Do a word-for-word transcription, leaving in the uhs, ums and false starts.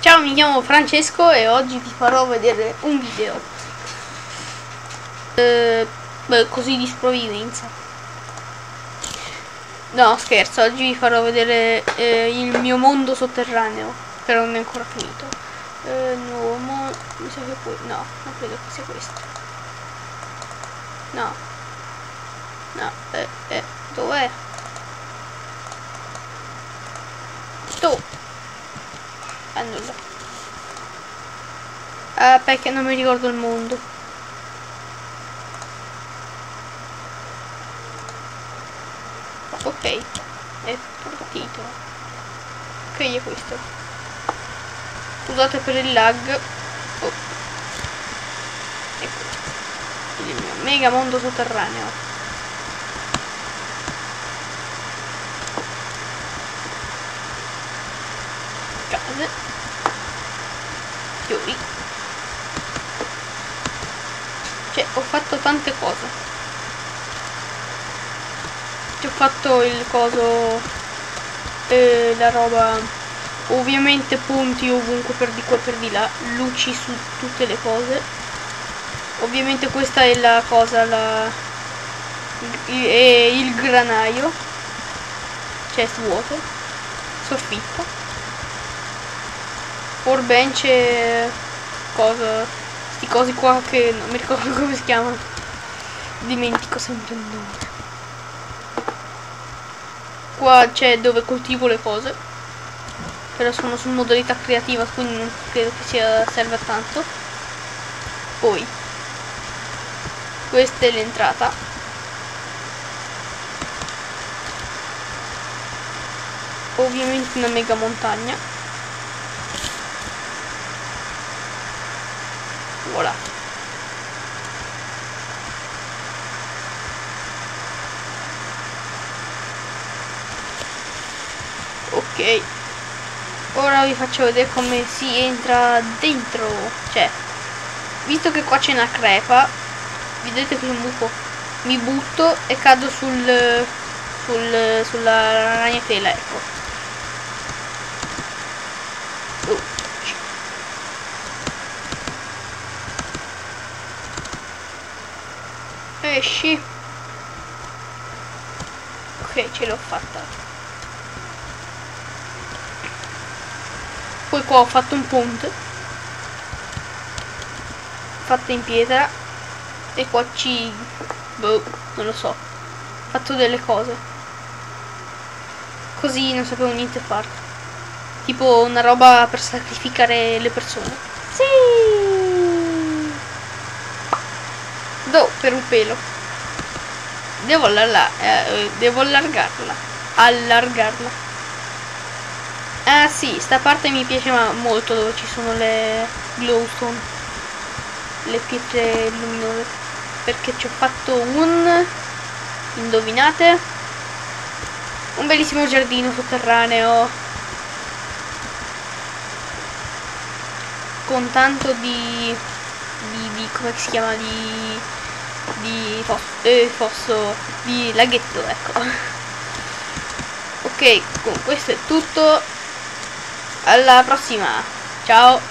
Ciao, mi chiamo Francesco e oggi vi farò vedere un video eh, beh, così di sprovvidenza. No, scherzo, oggi vi farò vedere eh, il mio mondo sotterraneo, che non è ancora finito. Eh, nuovo mondo, mi sa che poi, no, non credo che sia questo. No, no, eh, eh, dov'è? Tu! Ah, nulla. Ah, perché non mi ricordo il mondo. Ok, è partito. Ok, è questo. Scusate per il lag. Oh. Ecco. Il mio mega mondo sotterraneo. Case. Fiori. Cioè, ho fatto tante cose. Ho fatto il coso, eh, la roba, ovviamente punti ovunque per di qua e per di là, luci su tutte le cose. Ovviamente questa è la cosa, la il, è il granaio, chest vuoto, soffitta, workbench e cosa, sti cosi qua che non mi ricordo come si chiamano, dimentico sempre il nome. Qua c'è dove coltivo le cose, però sono su modalità creativa, quindi non credo che sia serva tanto. Poi questa è l'entrata. Ovviamente una mega montagna. Voilà. Ok, ora vi faccio vedere come si entra dentro. Cioè, visto che qua c'è una crepa, vedete che mi, mi butto e cado sul, sul sulla ragnatela, ecco. Oh. Esci. Ok, ce l'ho fatta. Poi qua ho fatto un ponte fatto in pietra e qua ci boh, non lo so, ho fatto delle cose così, non sapevo niente fare, tipo una roba per sacrificare le persone. Sì, do per un pelo devo allargarla, eh, devo allargarla allargarla. Ah sì, sta parte mi piace molto, dove ci sono le glowstone, le pietre luminose, perché ci ho fatto un, indovinate, un bellissimo giardino sotterraneo con tanto di di, di come si chiama, di di fosso, eh, fosso di laghetto, ecco. Ok, con questo è tutto. Alla prossima, ciao.